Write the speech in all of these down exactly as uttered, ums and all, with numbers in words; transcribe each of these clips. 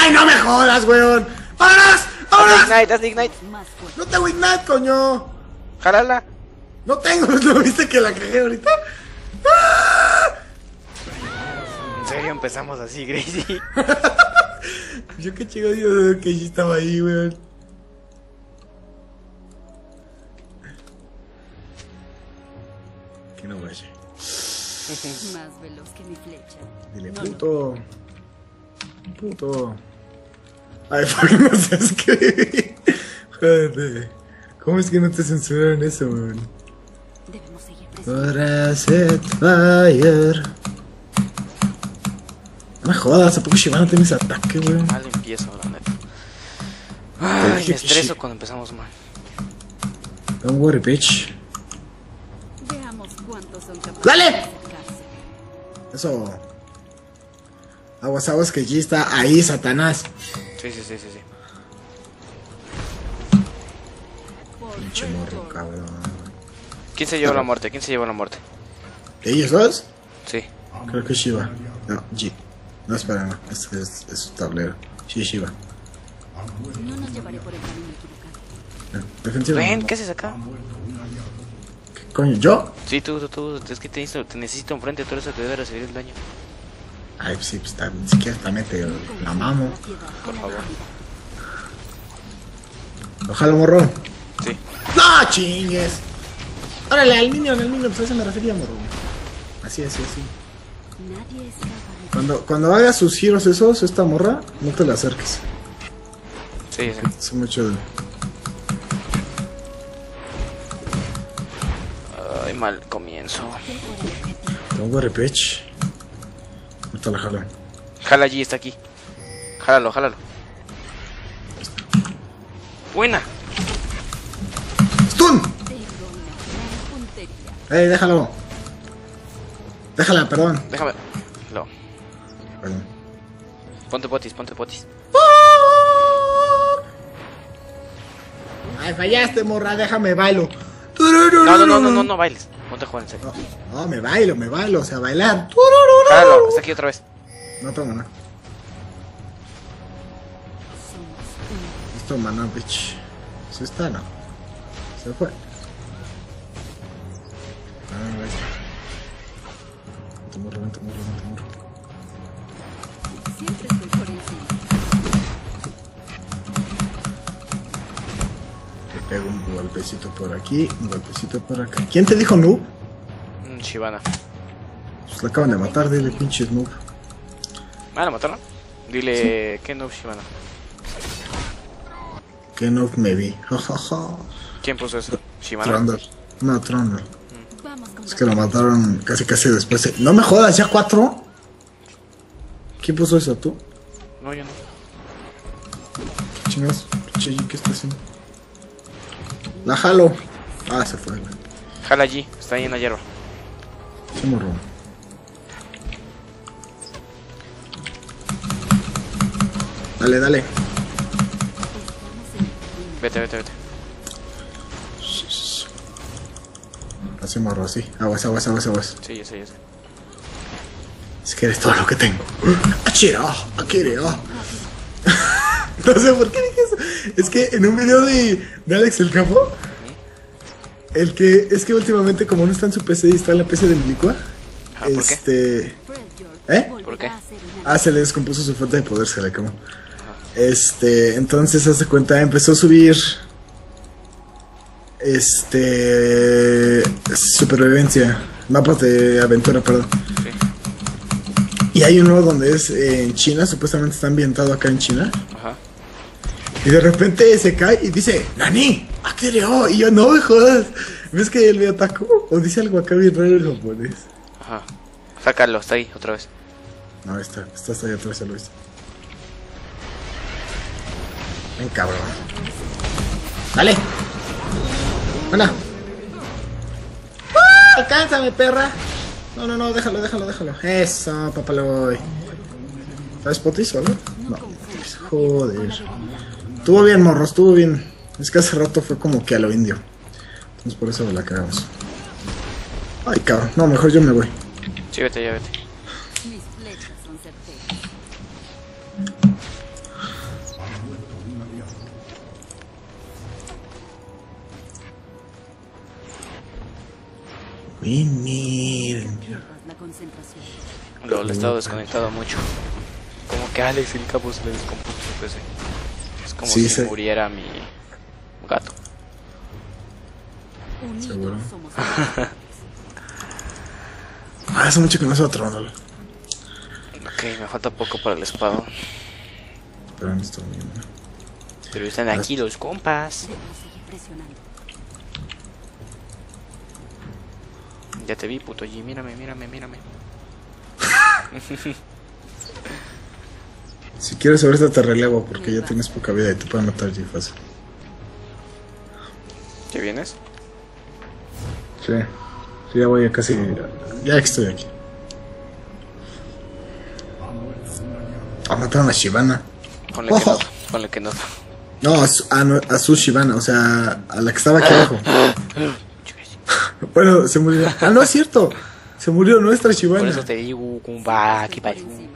¡Ay, no me jodas, weón! ¡Vámonos! ¡Vámonos! Ignite, haz Ignite. No tengo Ignite, coño. Jálala. No tengo, ¿no viste que la cagué ahorita? ¡Ah! En serio empezamos así, Gracie. Yo qué chido, yo que sí estaba ahí, weón. Que no vaya. Más veloz que mi flecha. Dile, puto. Puto. Ay, ¿por qué no se escribe? Joder. ¿Cómo es que no te censuraron eso, weón? Debemos seguir presionando. Para set fire. No me jodas, ¿a poco Shivana tiene ese ataque, weón? Mal empiezo, la neta. Ay, me estreso cuando empezamos mal. Don't worry, bitch. Veamos cuántos son capaces ¡Dale! de acercarse. Eso. Aguas, aguas, que allí está ahí, Satanás. Sí, sí, sí, sí, sí. Por Pinche Red morro, Bull. cabrón. ¿Quién se llevó la muerte? ¿Quién se llevó la muerte? ¿Ellos dos? Sí. Creo que Shiva. No, G. No, espera, no. Es, es, es su tablero. Sí, Shiva. No nos llevaré por el camino equivocado. No, defensivamente. Ven, ¿qué haces acá? ¿Qué coño? ¿Yo? Sí, tú, tú, tú. Es que te, necesito- te necesito enfrente, tú eres el que debe recibir el daño. Ay, pues sí, pues está, ni siquiera está mete. La mamo. Por favor. Ojalá, morro. Sí. ¡No chingues! Órale, al niño, al niño, pues a eso me refería, morro. Así, así, así. Nadie escapa de Cuando, cuando hagas sus giros esos, esta morra, no te la acerques. Sí, sí. Es mucho. Ay, mal comienzo. Don't worry, bitch. Ahorita la jalo. Jala allí, está aquí. Jálalo, jálalo. Buena. ¡Stun! puntería. ¡Ey, déjalo! Déjala, perdón. Déjame. No. Perdón. Ponte potis, ponte potis. Ay, fallaste, morra, déjame bailo. No, no, no, no, no, no bailes. Ponte a jugar en serio. No, no, me bailo, me bailo, o sea, bailar. Jálalo, está aquí otra vez. No tengo maná. Listo, maná, bitch. ¿Sí está? No. Se fue. Ah, no, ahí está. Vente, morro, vente, morro, vente, morro. Siempre estoy por encima. Le pego un golpecito por aquí, un golpecito por acá. ¿Quién te dijo noob? Mm, Shivana. Pues la acaban de matar, dile pinche noob. Ah, ¿la mataron? Dile, ¿qué no Shivana? Que noob me vi. Jajaja. ¿Quién puso eso? Shivana. Trundle. No, Trundle. Vamos con Es que lo mataron casi casi después. de- No me jodas, ya cuatro. ¿Quién puso eso? ¿Tú? No, yo no. ¿Qué chingados? Pinche G, ¿qué está haciendo? La jalo. Ah, se fue. güey. Jala allí, está ahí en la hierba. Se morró. Dale, dale. Vete, vete, vete. Así morro, así. Aguas, aguas, aguas, aguas. Sí, ya sé, ya sé. Es que eres todo lo que tengo. ¡Achira! ¡Achira! No sé por qué dije eso. Es que en un video de, de Alex el Capo, el que es que últimamente, como no está en su P C y está en la P C de Milicua, Ah, ¿por qué? este. ¿Eh? ¿Por qué? Ah, se le descompuso su fuente de poder, se le acabó. Este, entonces hace cuenta, empezó a subir. Este. Supervivencia. Mapas de aventura, perdón. Sí. Y hay uno donde es eh, en China, supuestamente está ambientado acá en China. Ajá. Y de repente se cae y dice, ¡Nani! ¡Akireo! Y yo, no me jodas. ¿Ves que él me atacó? O dice algo acá bien raro en japonés. Ajá. Sácalo, está ahí, otra vez. No, está, está hasta allá atrás, Luis. Ven, cabrón. ¡Dale! ¡Buena! ¡Ah! ¡Alcánzame, perra! No, no, no, déjalo, déjalo, déjalo. Eso, papaloy. ¿Sabes potis o algo? No. Joder. Estuvo bien, morro, estuvo bien. Es que hace rato fue como que a lo indio. Entonces por eso la cagamos. Ay, cabrón. No, mejor yo me voy. Sí, vete, ya vete. Mis flechas son certeras. Vinir. La concentración. Luego le he estado desconectado mucho. Como que a Alex el capo se le descompuso su P C. Es como Sí, si se- muriera mi gato. Unidos Seguro. somos Ah, hace mucho que no es otro, ¿no? Ok, me falta poco para el espadón. Pero no estoy viendo. Pero están aquí los compas. Debo seguir presionando. Ya te vi, puto G. Mírame, mírame, mírame. Si quieres ahorita te relevo porque ya tienes poca vida y te pueden matar G fácil. ¿Qué vienes? Sí. Sí, ya voy a casi... Ya que estoy aquí. Ah, mataron a Shivana. Ponle que Ojo. no. Ponle que no. No, a su, a, no- a su Shivana, o sea, a la que estaba aquí abajo. Bueno, se murió. Ah, no es cierto. Se murió nuestra Shivana. Por eso te digo, compa, aquí Por para. encima.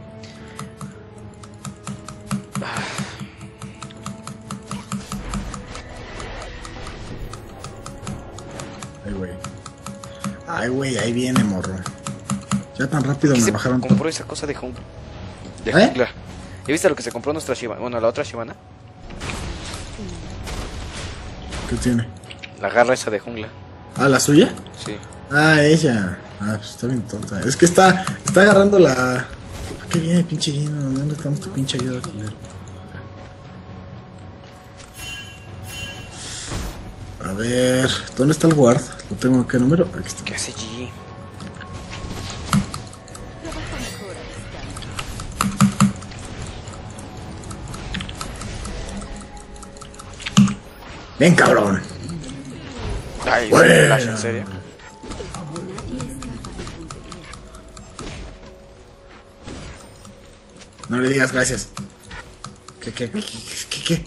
Ay, güey. Ay, güey, ahí viene, morro. Ya tan rápido ¿Qué me se bajaron. compró esa cosa de jungla? De ¿Eh? jungla. ¿Ya viste lo que se compró nuestra Shivana? Bueno, la otra Shivana. ¿Qué tiene? La garra esa de jungla. Ah, ¿la suya? Sí. Ah, ella. Ah, pues está bien tonta. Es que está, está agarrando la... ¿Qué viene, pinche Gino? ¿Dónde estamos tu pinche ayuda, culero? A ver, ¿dónde está el guard? Lo tengo, ¿qué número? Aquí está. ¿Qué hace G? Trabaja mejor a distancia. Ven, cabrón. Ay, Bueno. Flash, en serio. No le digas gracias. ¿Qué, qué, qué, qué, qué?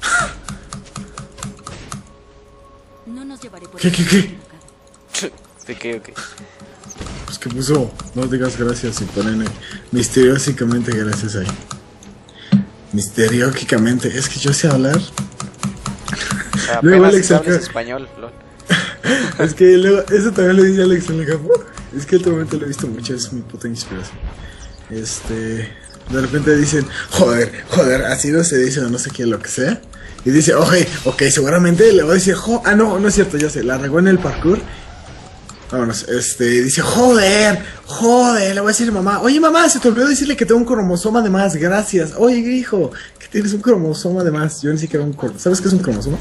No nos llevaré por ¿Qué, el qué, camino qué? equivocado. ¿De qué o qué? Pues que puso, no digas gracias y ponen eh, misteriosamente gracias ahí. Misteriosamente, es que yo sé hablar. O sea, Luego apenas Alex si hablas acá- español, lol. Es que luego, eso también lo dice Alex en el campo. Es que últimamente lo he visto mucho, es mi puta inspiración. Este, de repente dicen, joder, joder, así no se dice o no sé qué, lo que sea. Y dice, oye, ok, seguramente le voy a decir, jo, ah, no, no es cierto, ya sé, la regó en el parkour. Vámonos, este, dice, joder, joder, le voy a decir a mamá, oye mamá, se te olvidó decirle que tengo un cromosoma de más, gracias. Oye, hijo, que tienes un cromosoma de más. Yo ni siquiera un cromosoma. ¿Sabes qué es un cromosoma?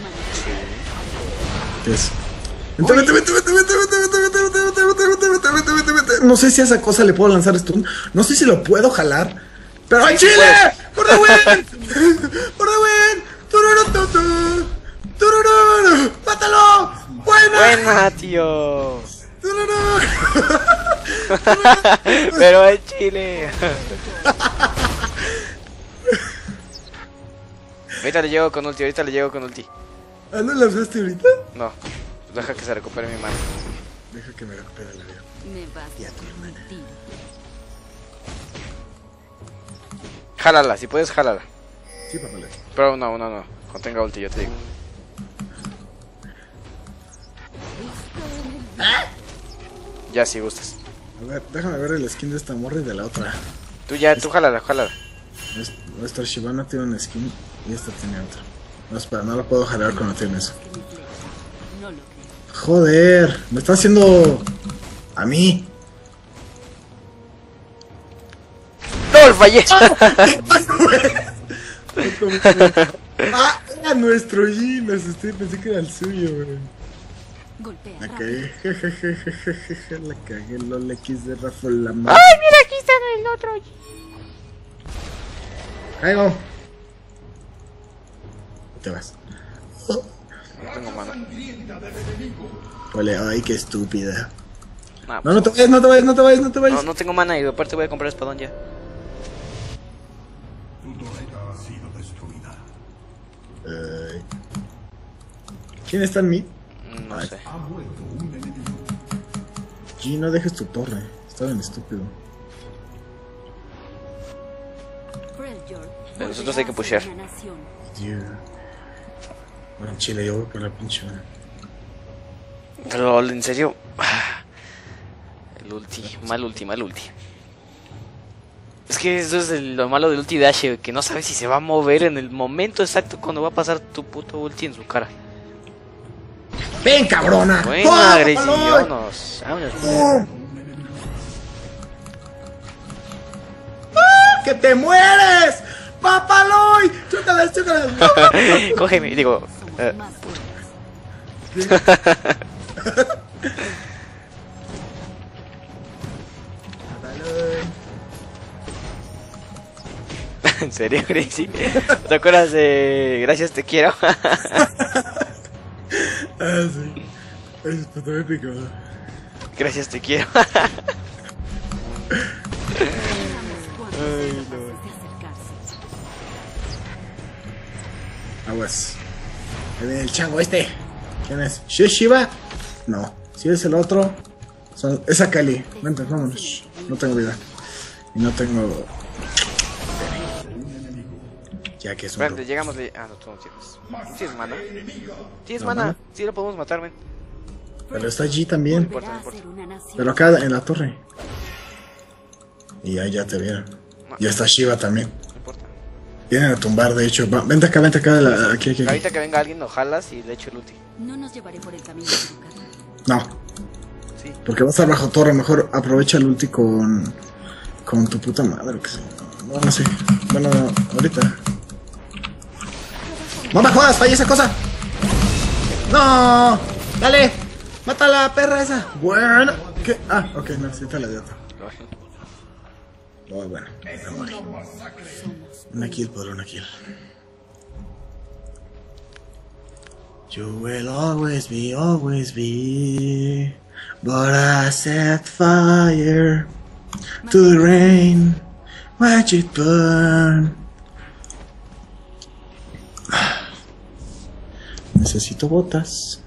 ¿Qué es? Vente, vente, vente, vente, vente, vente, vente, vente, vente, vente, vente, vente, vente, vente, vente, vente. No sé si a esa cosa le puedo lanzar stun. No sé si lo puedo jalar. ¡Pero en Chile! ¡Por the win! ¡Por the win! ¡Tururututu! ¡Turururu! ¡Mátalo! ¡Buena! Buena, tío. ¡Tururú! Pero en Chile. Ahorita le llego con ulti, ahorita le llego con ulti. ¿Ah, no lanzaste ahorita? No, deja que se recupere mi mano. Deja que me recupere la vida. Me vas Y a tu hermana. a ti. Jálala, si puedes, jálala. Sí, papale. Pero no, no, no. Cuando tenga ulti, yo te digo. Ya, si gustas. A ver, déjame ver el skin de esta morra y de la otra. Tú ya, tú jálala, jálala. Es- Nuestra Shivana tiene un skin y esta tiene otra. No, espera, no la puedo jalar cuando tiene eso. Que mi flecha. No lo creo. Joder, me está haciendo a mí. ¡No, lo fallé! Ah, era nuestro G, me asusté, pensé que era el suyo, güey. Golpea. La rápido. cagué, jejejejejeje, la cagué, no le quise Rafa la mano. ¡Ay, mira, aquí está el otro! Caigo. Te vas. No tengo mana. Ole, ay, qué estúpida. Nah, No, no te vayas, no te vayas, no te vayas, no te no, vayas. no tengo mana y aparte voy a comprar espadón ya. Ay. ¿Quién está en mí? No Ay. sé. G, no dejes tu torre. Está bien estúpido. Freljord Pero nosotros hay que pushear. volverá a ser una nación. Dios. Bueno, en Chile, yo voy por la pinche. Pero, en serio. El ulti, mal ulti, mal ulti. Es que eso es el- lo malo del ulti de Ashe, que no sabes si se va a mover en el momento exacto cuando va a pasar tu puto ulti en su cara. ¡Ven, cabrona! Buena, ¡Oh, Gracie, Papaloy! vámonos, vámonos. ¡Oh! ¡Ah! ¡Que te mueres! ¡Papaloy! ¡Chúcalas, chúcalas! Cógeme, digo. eh, Más fuertes. Papaloy. ¿En serio, Gracie? ¿Te acuerdas de Gracias te quiero? Ah, sí. Es puto épico. Gracias te quiero. Cuando sean capaces de acercarse. Aguas. Ahí viene el chango este. ¿Quién es? ¿Sí es Shiva? No. Si es el otro. Son... Es Akali. Vente, vámonos. No tengo vida. Y no tengo. Ya que es un. Bueno, robo. llegamos de... Ah, no, tú no tienes. ¿Tienes mana? ¿Tienes No, mana? mana. Sí, lo podemos matar, ven. Pero está allí también. Volverá a ser una nación. Pero acá en la torre. Y ahí ya te vieron. Ya está Shiva también. No importa. Vienen a tumbar, de hecho. Va, vente acá, vente acá. la- aquí, aquí, aquí. Ahorita que venga alguien lo jalas y le echo el ulti. No nos llevaré por el camino equivocado. No, Sí. porque vas a estar bajo torre. Mejor aprovecha el ulti con. Con tu puta madre. Que sé. No, no sé. Bueno, ahorita. ¡No me jodas! ¡Falla esa cosa! ¡No! ¡Dale! ¡Mata a la perra esa! Bueno. ¿Qué? Ah, ok, necesita la de otra. Muy bueno. Me morí. Una kill por una kill. You will always be, always be. But I set fire to the rain. Watch it burn. Necesito botas.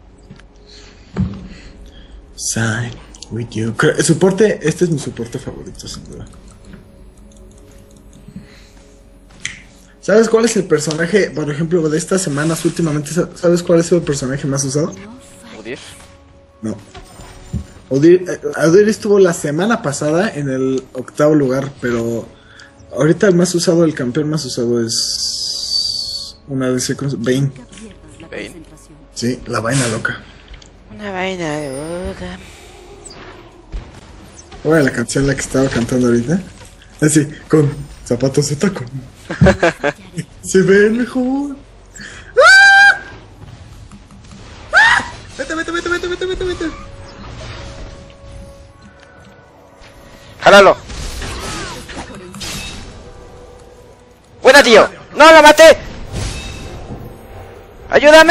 Sign with you. Creo- El soporte, este es mi soporte favorito, sin duda. ¿Sabes cuál es el personaje, por ejemplo, de estas semanas últimamente? ¿Sabes cuál es el personaje más usado? No falles. Udir. No. Odir, eh, Odir estuvo la semana pasada en el octavo lugar, pero ahorita el más usado, el campeón más usado es una de con Vayne. Nunca pierdas la Ven. concentración. Sí, la vaina loca. Una vaina de boca. Ahora la canción la que estaba cantando ahorita. Así, con zapatos de tacón. Se ven mejor. ¡Ah! ¡Ah! Vete, vete, vete, vete, vete, vete, vete. ¡Jálalo! ¡Buena, tío! ¡No, lo maté! ¡Ayúdame!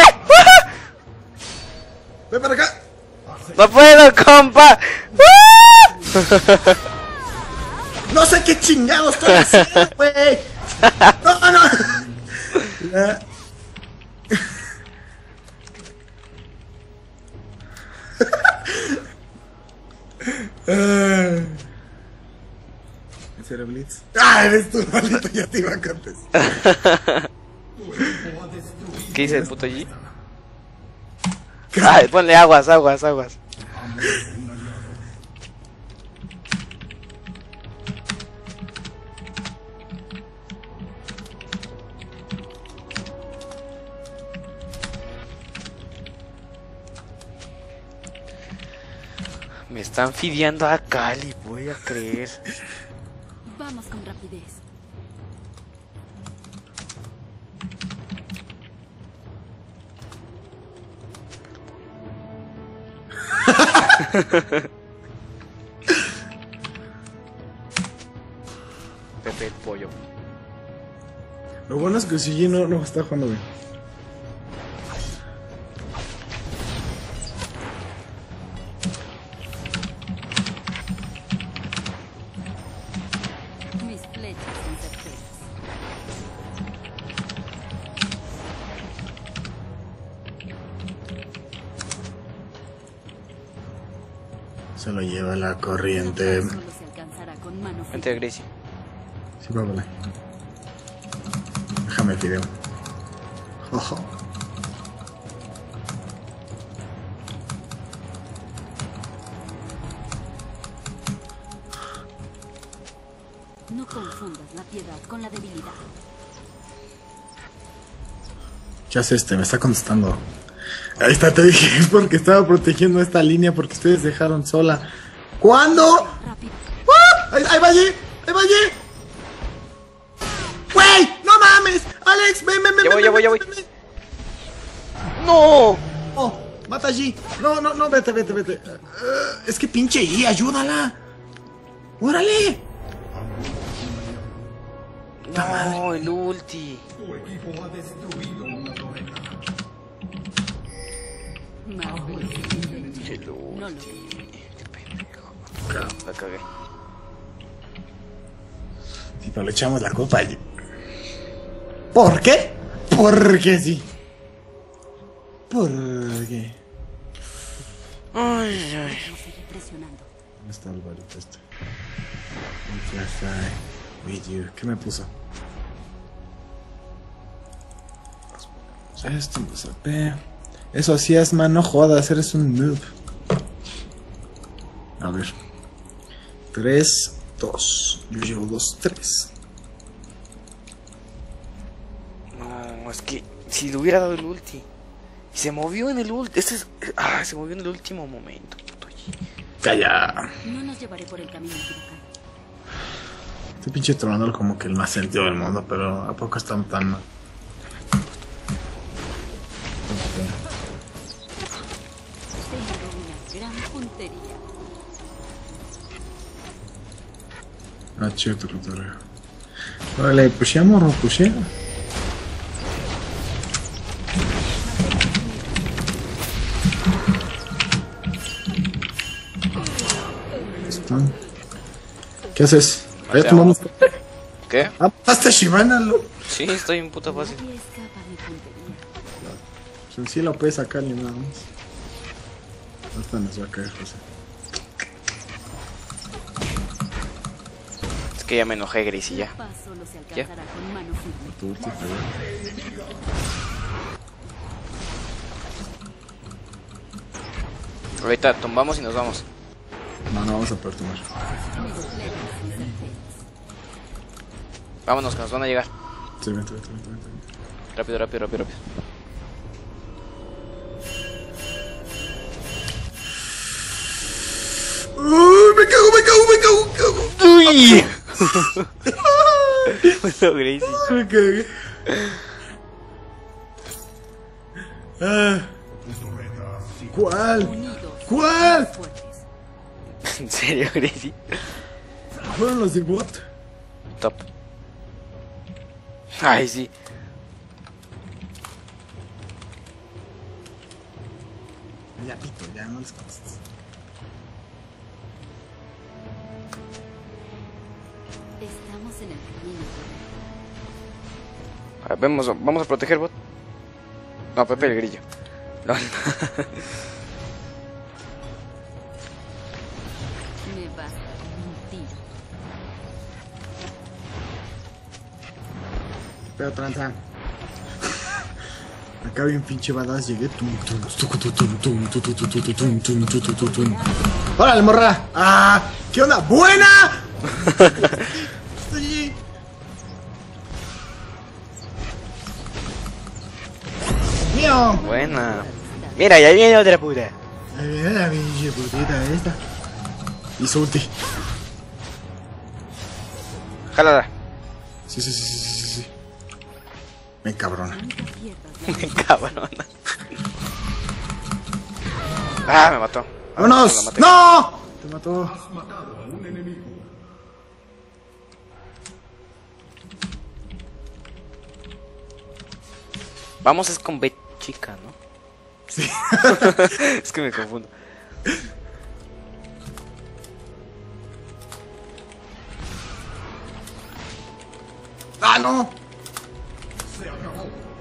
Ven para acá. ¡No puedo, compa! No sé qué chingados estoy haciendo, güey. No, no. La- Ah. ¿Ese era Blitz? ¡Ah, eres tú, maldito! Ya te iba a contestar. ¿Qué dice el puto allí? Ay, ponle aguas, aguas, aguas. Me están fideando a Cali, voy a creer. Vamos con rapidez. Pepe el pollo. Lo bueno es que si G no, no está jugando bien. Mis flechas son certeras. Se lo lleva la corriente. Solo se alcanzará con mano firme. Vente, Gracie. Sí, va, vale. Déjame el video. Ojo. piedad con la debilidad. ¿Qué hace este? Me está contestando. Ahí está, te dije, es porque estaba protegiendo esta línea porque ustedes dejaron sola. ¿Cuándo? Rápido. ¡Ah! ¡Ahí, ahí va allí! ¡Ahí va allí! ¡Güey! ¡No mames! ¡Alex! ¡Ven, ven, ven! Ya voy, ven, ya voy, ya ven, voy. ven, ven! ¡No! ¡Oh! ¡Mata allí! No, no, no, vete, vete, vete. Uh, es que pinche Yi, ayúdala. ¡Órale! No, el ulti. Más bien. El ulti. No lo vi. Qué pendejo. La cagué. Si no le echamos la culpa allí. ¿Por qué? Porque sí. Porque. Ay, ay. No seguir presionando. ¿Dónde está el barito este? With you. ¿Qué me puso? Esto me sapé. Eso así es, man, no jodas, eres un noob. A ver. tres, dos. Yo llevo dos, tres. No, es que si le hubiera dado el ulti. Y se movió en el ulti. Este es. Ah, se movió en el último momento, puto Yi. Calla. No nos llevaré por el camino equivocado. Este pinche tronador como que el más sentido del mundo, pero ¿a poco están tan mal? Tengo una gran puntería. Ah, chido tu cotorreo. Vale, pusheamos o pushea. Están. ¿Qué haces? Ahí Te tomamos. ¿Qué? Ah, hasta Shivana, lo. Sí, estoy en puta fácil. Nadie escapa a mi puntería. Pues sí lo puedes sacar ni nada más. Hasta nos va a caer, José. Es que ya me enojé, Gris, y ya. Paz solo se alcanzará con mano firme. Tu ulti, pero- Ahorita tumbamos y nos vamos. No, no vamos a poder tomar. Me desplegan sin certezas. Vámonos, que nos van a llegar. Sí, vente, vente, vente, vente. Rápido, rápido, rápido, rápido. ¡Uy! ¡Me cago, me cago, me cago, me cago! ¡Uy! Puto Gris. Me cagué. Ah. ¿Cuál? Unidos. ¿Cuál? Más fuertes. ¿En serio, Gris? Fueron los de bot. Top. Ay, sí. Ya pito, ya no les contestes. Estamos en el camino correcto. A ver, vemos, vamos a proteger bot. No, Pepe el grillo. No. Me basta un tiro. Pero tranza. Acá bien pinche badass llegué. Tum, tum, tucu, tu, tum, tum, tu, tu, tu, tu, tu, tum, tum, tu, tu, tu, tum. ¡Órale, morra! ¡Ah! ¿Qué onda? ¡Buena! Estoy allí. ¡Mío! Buena. Mira, ya viene otra puta. Ahí viene la pinche putita esta. Y su ulti. Jálala. Sí, sí, sí, sí, sí, sí, sí. Me cabrona. Nunca pierdas la Me cabrona. Ah, me mató. La ¡Vámonos! maté. ¡No! Te mató. Vamos es con B chica, ¿no? Sí. Es que me confundo. ¡Ah, no!